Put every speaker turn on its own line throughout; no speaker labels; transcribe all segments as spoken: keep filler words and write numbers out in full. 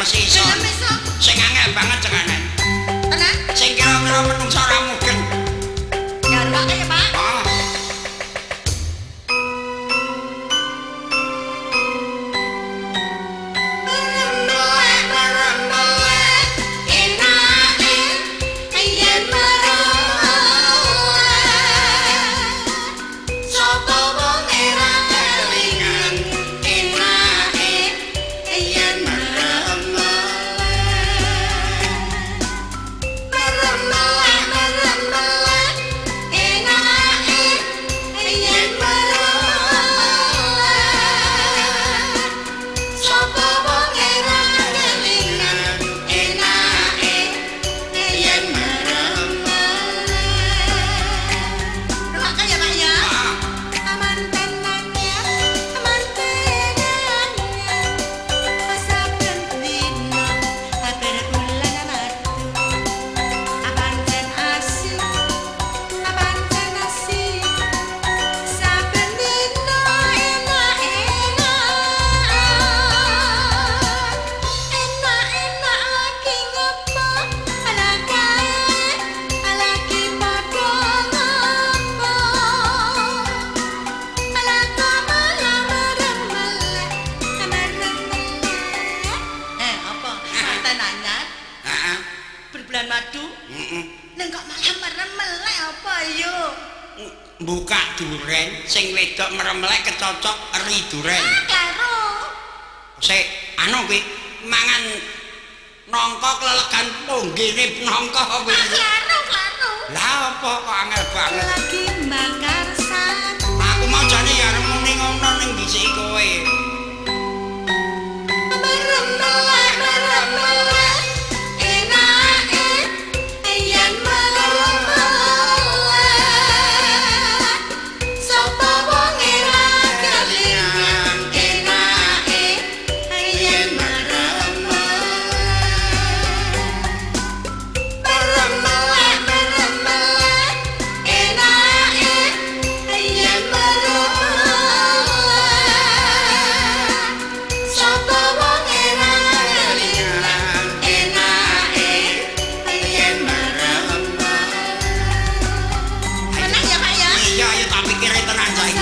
masih iso. Sing angel banget cengane.
Tenan?
Sing kira-kira menungso ora mungkin.
Ya ora kaya, Pak.
Oh. Buka duren sing wedok meremlek kecocok eri duren.
Ah, karo.
Sik, anu kuwi mangan nangka klelegan ponggene nangka kuwi.
Ah, karo, karo.
Lah apa kok angel banget.
Lagi bakar satu.
Aku mau jane ya muni ngono ning dhisik kowe.
Meremlek, meremlek. Enake yen meremlek. Sapa wonge ra kelingan enake yen meremlek. Meremlek, meremlek. Enake yen meremlek. Sapa wonge ra kelingan enake yen meremlek. Tenang ya, Pak ya.
Iya, ya tak pikire tenan saiki.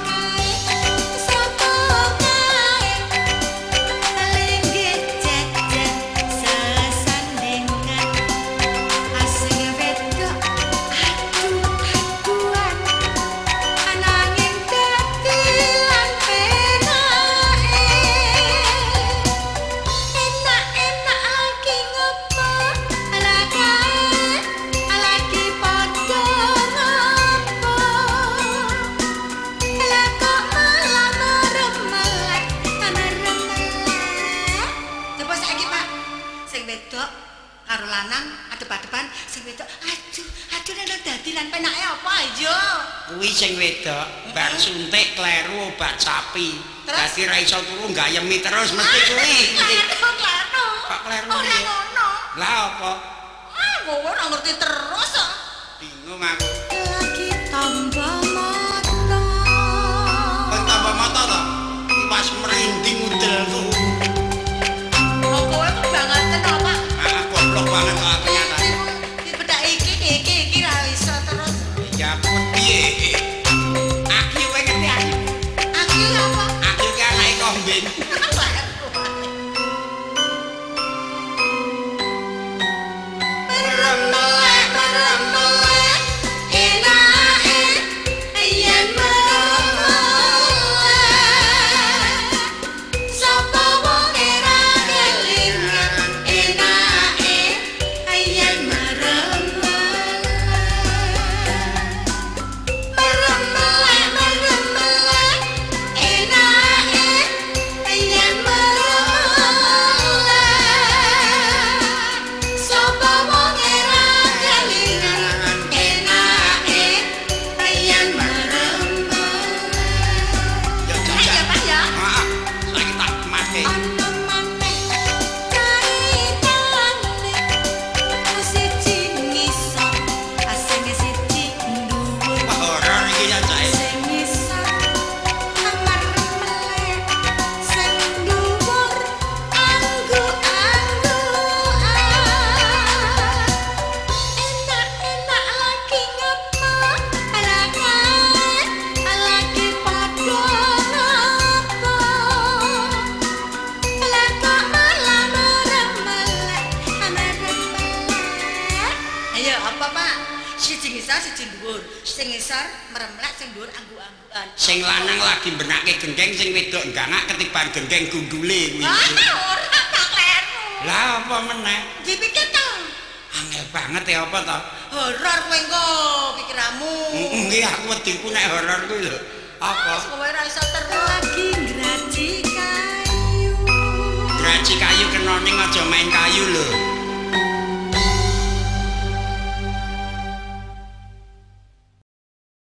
Karo lanang adep-adepan sing wedok aduh aduh nek dadi lan penake apa ayo
Kuwi sing wedok bar suntik kleru obat sapi. Dadi ra iso turu gayemi terus mesti kuwi.
Klaro klaro
Kok kleru
ora
piye?
ngono
Lah apa?
ah kowe ora ngerti terus kok
Bingung aku.
lagi tambah mata
Kok tambah mata to? Pas merinding udelku.
kok kowe kebangetan apa
Ah, goblok banget kok aku nyata.
dibedak iki iki iki ra iso terus
Ya piye? Aku kowe ngerti aku.
aku apa
Aku ki anake kombin.
meremlek meremlek enake yen meremlek sapa ngisor siji dhuwur. Sing ngisor meremlek sing dhuwur angguk-anggukan.
Sing lanang lagi benake genggeng sing wedok enggangak ketiban genggeng gundule kuwi.
Ah, ora tak kleru.
Lah apa meneh?
Dipikir to.
Angel banget ya apa to?
Horor kowe engko pikiranmu.
Nggih aku wedi ku nek horor kuwi lho. Apa?
Wis kowe ora iso terus lagi ngraji kayu.
Graji kayu kena ning aja main kayu lho.